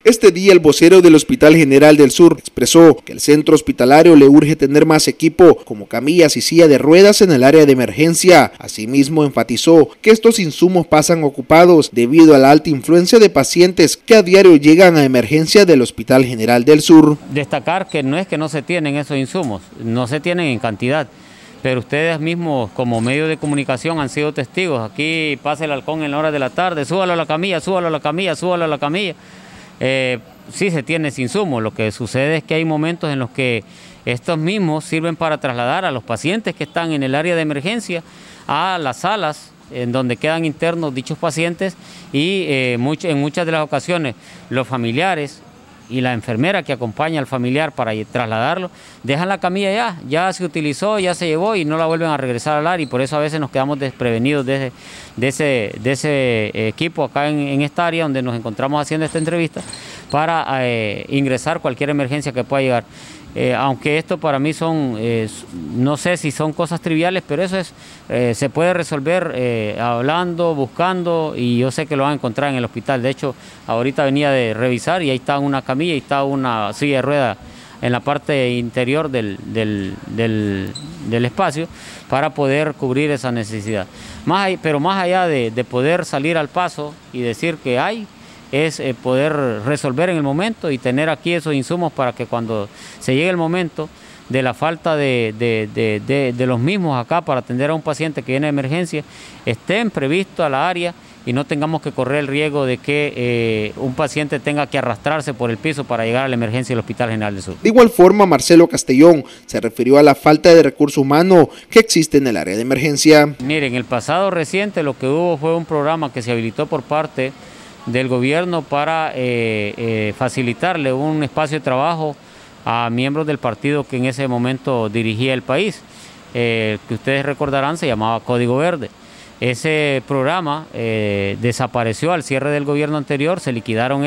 Este día el vocero del Hospital General del Sur expresó que el centro hospitalario le urge tener más equipo como camillas y silla de ruedas en el área de emergencia. Asimismo enfatizó que estos insumos pasan ocupados debido a la alta influencia de pacientes que a diario llegan a emergencia del Hospital General del Sur. Destacar que no es que no se tienen esos insumos, no se tienen en cantidad. Pero ustedes mismos como medio de comunicación han sido testigos. Aquí pasa el halcón en la hora de la tarde, súbalo a la camilla, súbalo a la camilla, súbalo a la camilla. Sí se tiene ese insumo, lo que sucede es que hay momentos en los que estos mismos sirven para trasladar a los pacientes que están en el área de emergencia a las salas en donde quedan internos dichos pacientes y en muchas de las ocasiones los familiares y la enfermera que acompaña al familiar para trasladarlo, dejan la camilla ya se utilizó, ya se llevó y no la vuelven a regresar al área, y por eso a veces nos quedamos desprevenidos de ese equipo acá en esta área donde nos encontramos haciendo esta entrevista para ingresar cualquier emergencia que pueda llegar. Aunque esto para mí son, no sé si son cosas triviales, pero eso se puede resolver hablando, buscando, y yo sé que lo van a encontrar en el hospital. De hecho, ahorita venía de revisar y ahí está una camilla y está una silla de ruedas en la parte interior del espacio para poder cubrir esa necesidad. Pero más allá de poder salir al paso y decir que hay, es poder resolver en el momento y tener aquí esos insumos para que cuando se llegue el momento de la falta de los mismos acá para atender a un paciente que viene de emergencia, estén previstos a la área y no tengamos que correr el riesgo de que un paciente tenga que arrastrarse por el piso para llegar a la emergencia del Hospital General del Sur. De igual forma, Marcelo Castellón se refirió a la falta de recurso humano que existe en el área de emergencia. Miren, en el pasado reciente lo que hubo fue un programa que se habilitó por parte del gobierno para facilitarle un espacio de trabajo a miembros del partido que en ese momento dirigía el país, que ustedes recordarán se llamaba Código Verde. Ese programa desapareció al cierre del gobierno anterior, se liquidaron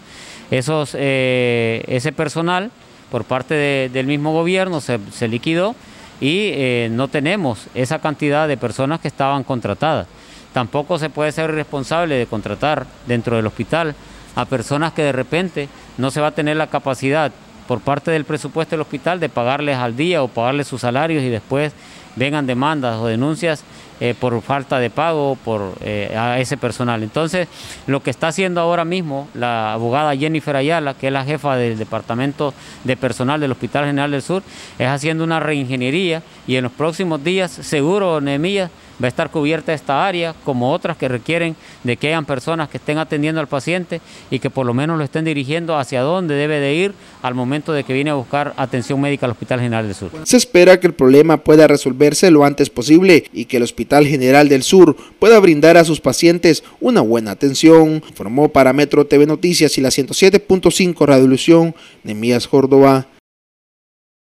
ese personal por parte del mismo gobierno, se liquidó y no tenemos esa cantidad de personas que estaban contratadas. Tampoco se puede ser responsable de contratar dentro del hospital a personas que de repente no se va a tener la capacidad por parte del presupuesto del hospital de pagarles al día o pagarles sus salarios y después vengan demandas o denuncias por falta de pago a ese personal. Entonces, lo que está haciendo ahora mismo la abogada Jennifer Ayala, que es la jefa del Departamento de Personal del Hospital General del Sur, es haciendo una reingeniería y en los próximos días, seguro, Nehemías, va a estar cubierta esta área, como otras que requieren de que hayan personas que estén atendiendo al paciente y que por lo menos lo estén dirigiendo hacia dónde debe de ir al momento de que viene a buscar atención médica al Hospital General del Sur. Se espera que el problema pueda resolverse lo antes posible y que el Hospital General del Sur pueda brindar a sus pacientes una buena atención. Informó para Metro TV Noticias y la 107.5 Radiolución, Nehemías Córdoba.